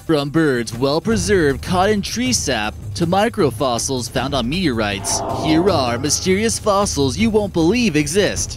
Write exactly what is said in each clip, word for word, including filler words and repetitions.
From birds well preserved caught in tree sap to microfossils found on meteorites, here are mysterious fossils you won't believe exist.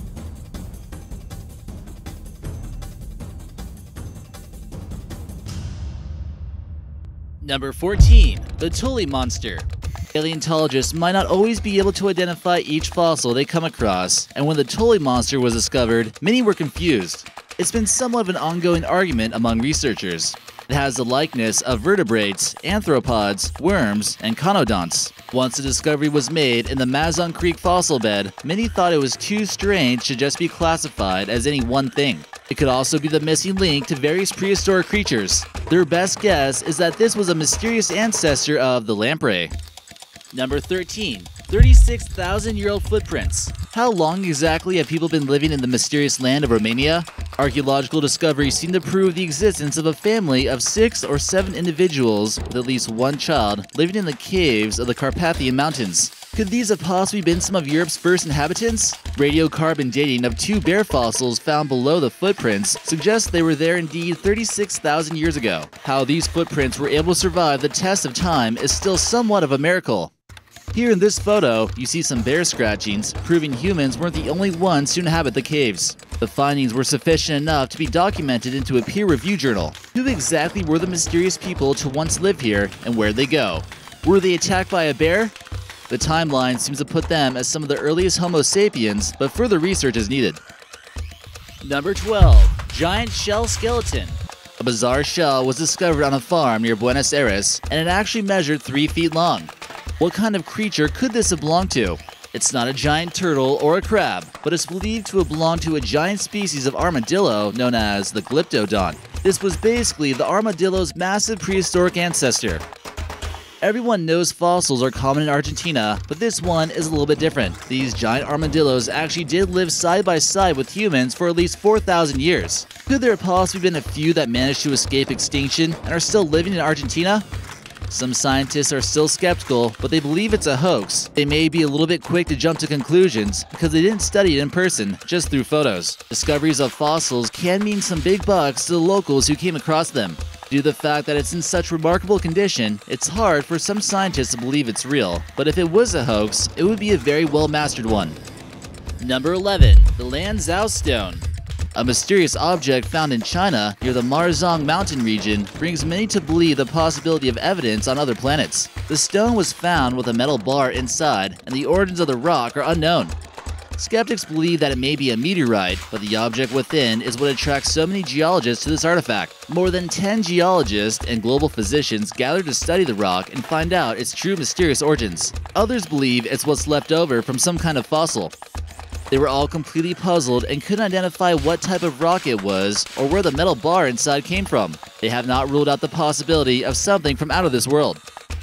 Number fourteen. The Tully Monster. Paleontologists might not always be able to identify each fossil they come across, and when the Tully Monster was discovered, many were confused. It's been somewhat of an ongoing argument among researchers. It has the likeness of vertebrates, arthropods, worms, and conodonts. Once the discovery was made in the Mazon Creek fossil bed, many thought it was too strange to just be classified as any one thing. It could also be the missing link to various prehistoric creatures. Their best guess is that this was a mysterious ancestor of the lamprey. Number thirteen. thirty-six thousand year old footprints. How long exactly have people been living in the mysterious land of Romania? Archaeological discoveries seem to prove the existence of a family of six or seven individuals with at least one child living in the caves of the Carpathian Mountains. Could these have possibly been some of Europe's first inhabitants? Radiocarbon dating of two bear fossils found below the footprints suggests they were there indeed thirty-six thousand years ago. How these footprints were able to survive the test of time is still somewhat of a miracle. Here in this photo, you see some bear scratchings, proving humans weren't the only ones to inhabit the caves. The findings were sufficient enough to be documented into a peer-reviewed journal. Who exactly were the mysterious people to once live here, and where'd they go? Were they attacked by a bear? The timeline seems to put them as some of the earliest Homo sapiens, but further research is needed. Number twelve. Giant Shell Skeleton. A bizarre shell was discovered on a farm near Buenos Aires, and it actually measured three feet long. What kind of creature could this have belonged to? It's not a giant turtle or a crab, but it's believed to have belonged to a giant species of armadillo known as the Glyptodon. This was basically the armadillo's massive prehistoric ancestor. Everyone knows fossils are common in Argentina, but this one is a little bit different. These giant armadillos actually did live side by side with humans for at least four thousand years. Could there have possibly been a few that managed to escape extinction and are still living in Argentina? Some scientists are still skeptical, but they believe it's a hoax. They may be a little bit quick to jump to conclusions because they didn't study it in person, just through photos. Discoveries of fossils can mean some big bucks to the locals who came across them. Due to the fact that it's in such remarkable condition, it's hard for some scientists to believe it's real, but if it was a hoax, it would be a very well-mastered one. Number eleven. The Lanzhou Stone. A mysterious object found in China near the Marzong mountain region brings many to believe the possibility of evidence on other planets. The stone was found with a metal bar inside, and the origins of the rock are unknown. Skeptics believe that it may be a meteorite, but the object within is what attracts so many geologists to this artifact. More than ten geologists and global physicians gathered to study the rock and find out its true mysterious origins. Others believe it's what's left over from some kind of fossil. They were all completely puzzled and couldn't identify what type of rock it was or where the metal bar inside came from. They have not ruled out the possibility of something from out of this world.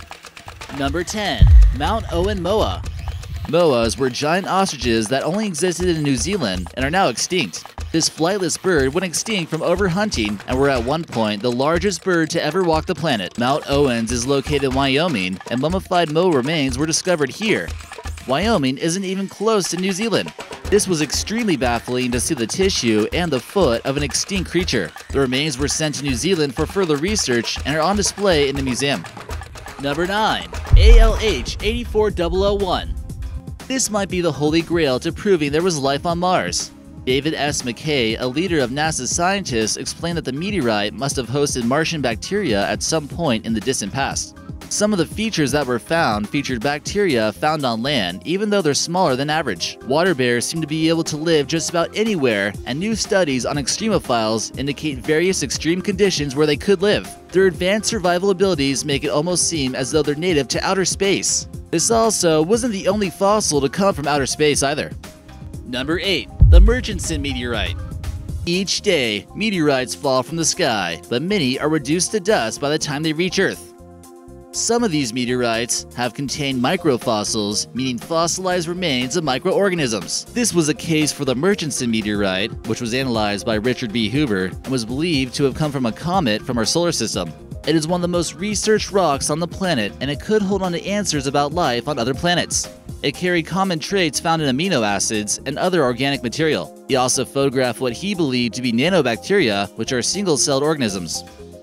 Number ten. Mount Owen Moa. Moas were giant ostriches that only existed in New Zealand and are now extinct. This flightless bird went extinct from overhunting and were at one point the largest bird to ever walk the planet. Mount Owens is located in Wyoming, and mummified Moa remains were discovered here. Wyoming isn't even close to New Zealand. This was extremely baffling to see the tissue and the foot of an extinct creature. The remains were sent to New Zealand for further research and are on display in the museum. Number nine. A L H eight four zero zero one. This might be the holy grail to proving there was life on Mars. David S. McKay, a leader of NASA's scientists, explained that the meteorite must have hosted Martian bacteria at some point in the distant past. Some of the features that were found featured bacteria found on land, even though they're smaller than average. Water bears seem to be able to live just about anywhere, and new studies on extremophiles indicate various extreme conditions where they could live. Their advanced survival abilities make it almost seem as though they're native to outer space. This also wasn't the only fossil to come from outer space either. Number eight. The Murchison Meteorite. Each day, meteorites fall from the sky, but many are reduced to dust by the time they reach Earth. Some of these meteorites have contained microfossils, meaning fossilized remains of microorganisms. This was a case for the Murchison meteorite, which was analyzed by Richard B. Hoover and was believed to have come from a comet from our solar system. It is one of the most researched rocks on the planet, and it could hold on to answers about life on other planets. It carried common traits found in amino acids and other organic material. He also photographed what he believed to be nanobacteria, which are single-celled organisms.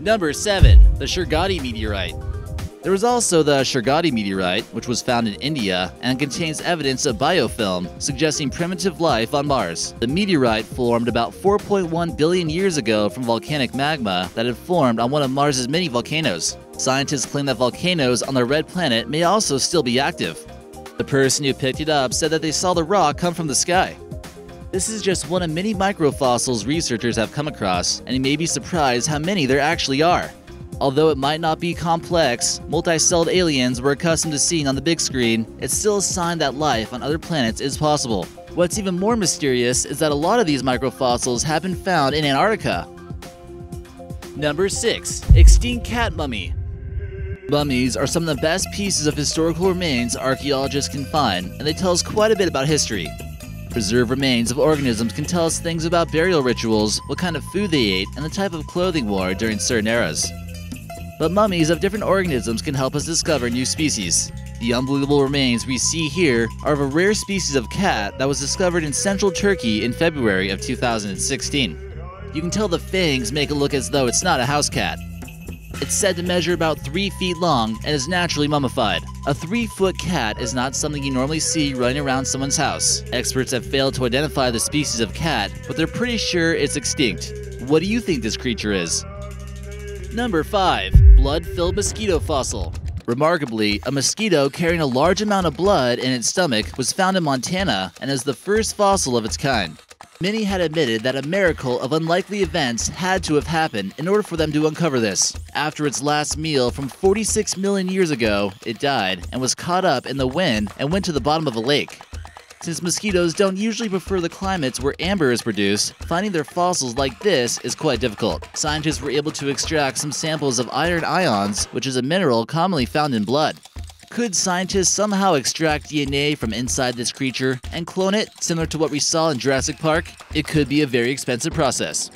Number seven. The Shergodi meteorite. There was also the Shergodi meteorite, which was found in India and contains evidence of biofilm, suggesting primitive life on Mars. The meteorite formed about four point one billion years ago from volcanic magma that had formed on one of Mars's many volcanoes. Scientists claim that volcanoes on the red planet may also still be active. The person who picked it up said that they saw the rock come from the sky. This is just one of many microfossils researchers have come across, and you may be surprised how many there actually are. Although it might not be complex, multi-celled aliens we're accustomed to seeing on the big screen, it's still a sign that life on other planets is possible. What's even more mysterious is that a lot of these microfossils have been found in Antarctica. Number six. Extinct cat mummy. Mummies are some of the best pieces of historical remains archaeologists can find, and they tell us quite a bit about history. Preserved remains of organisms can tell us things about burial rituals, what kind of food they ate, and the type of clothing worn during certain eras. But mummies of different organisms can help us discover new species. The unbelievable remains we see here are of a rare species of cat that was discovered in central Turkey in February of two thousand sixteen. You can tell the fangs make it look as though it's not a house cat. It's said to measure about three feet long and is naturally mummified. A three-foot cat is not something you normally see running around someone's house. Experts have failed to identify the species of cat, but they're pretty sure it's extinct. What do you think this creature is? Number five. Blood-filled mosquito fossil. Remarkably, a mosquito carrying a large amount of blood in its stomach was found in Montana and is the first fossil of its kind. Many had admitted that a miracle of unlikely events had to have happened in order for them to uncover this. After its last meal from forty-six million years ago, it died and was caught up in the wind and went to the bottom of a lake. Since mosquitoes don't usually prefer the climates where amber is produced, finding their fossils like this is quite difficult. Scientists were able to extract some samples of iron ions, which is a mineral commonly found in blood. Could scientists somehow extract D N A from inside this creature and clone it, similar to what we saw in Jurassic Park? It could be a very expensive process.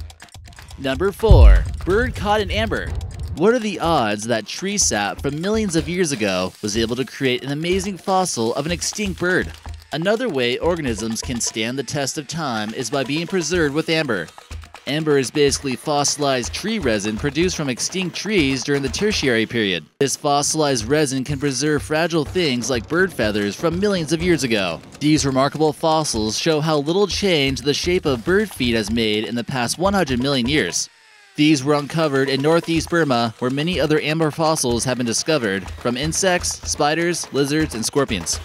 Number four. Bird caught in amber. What are the odds that tree sap from millions of years ago was able to create an amazing fossil of an extinct bird? Another way organisms can stand the test of time is by being preserved with amber. Amber is basically fossilized tree resin produced from extinct trees during the Tertiary period. This fossilized resin can preserve fragile things like bird feathers from millions of years ago. These remarkable fossils show how little change the shape of bird feet has made in the past one hundred million years. These were uncovered in northeast Burma, where many other amber fossils have been discovered, from insects, spiders, lizards, and scorpions.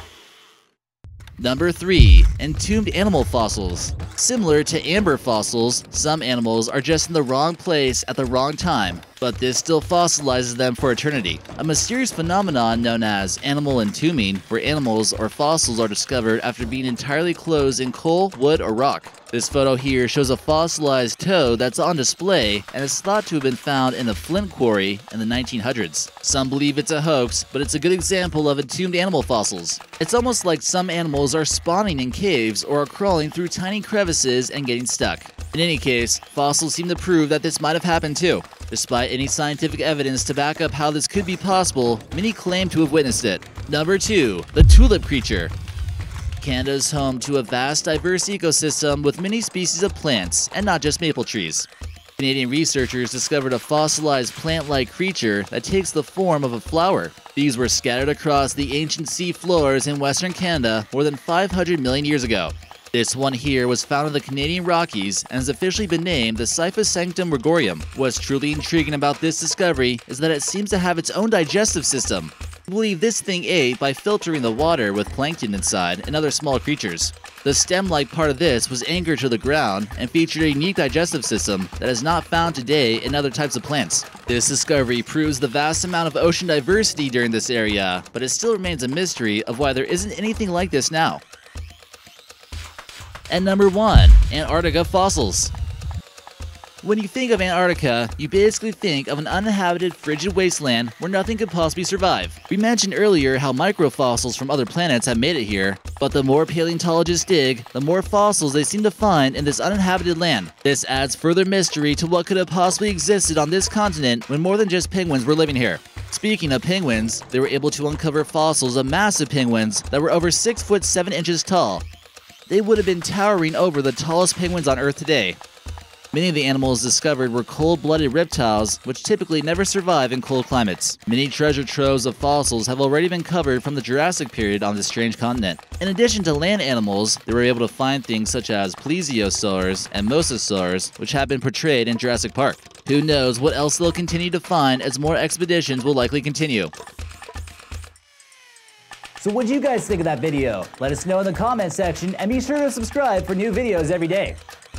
Number three. Entombed animal fossils. Similar to amber fossils, some animals are just in the wrong place at the wrong time, but this still fossilizes them for eternity. A mysterious phenomenon known as animal entombing, where animals or fossils are discovered after being entirely closed in coal, wood, or rock. This photo here shows a fossilized toe that's on display and is thought to have been found in a flint quarry in the nineteen hundreds. Some believe it's a hoax, but it's a good example of entombed animal fossils. It's almost like some animals are spawning in caves or are crawling through tiny crevices and getting stuck. In any case, fossils seem to prove that this might have happened too. Despite any scientific evidence to back up how this could be possible, many claim to have witnessed it. Number two. The tulip creature. Canada is home to a vast, diverse ecosystem with many species of plants, and not just maple trees. Canadian researchers discovered a fossilized plant-like creature that takes the form of a flower. These were scattered across the ancient sea floors in Western Canada more than five hundred million years ago. This one here was found in the Canadian Rockies and has officially been named the Cyphosanctum rigorium. What's truly intriguing about this discovery is that it seems to have its own digestive system. We believe this thing ate by filtering the water with plankton inside and other small creatures. The stem-like part of this was anchored to the ground and featured a unique digestive system that is not found today in other types of plants. This discovery proves the vast amount of ocean diversity during this area, but it still remains a mystery of why there isn't anything like this now. And number one. Antarctica fossils. When you think of Antarctica, you basically think of an uninhabited, frigid wasteland where nothing could possibly survive. We mentioned earlier how microfossils from other planets have made it here, but the more paleontologists dig, the more fossils they seem to find in this uninhabited land. This adds further mystery to what could have possibly existed on this continent when more than just penguins were living here. Speaking of penguins, they were able to uncover fossils of massive penguins that were over six foot seven inches tall. They would have been towering over the tallest penguins on Earth today. Many of the animals discovered were cold-blooded reptiles, which typically never survive in cold climates. Many treasure troves of fossils have already been covered from the Jurassic period on this strange continent. In addition to land animals, they were able to find things such as plesiosaurs and mosasaurs, which have been portrayed in Jurassic Park. Who knows what else they'll continue to find as more expeditions will likely continue. So what do you guys think of that video? Let us know in the comment section and be sure to subscribe for new videos every day.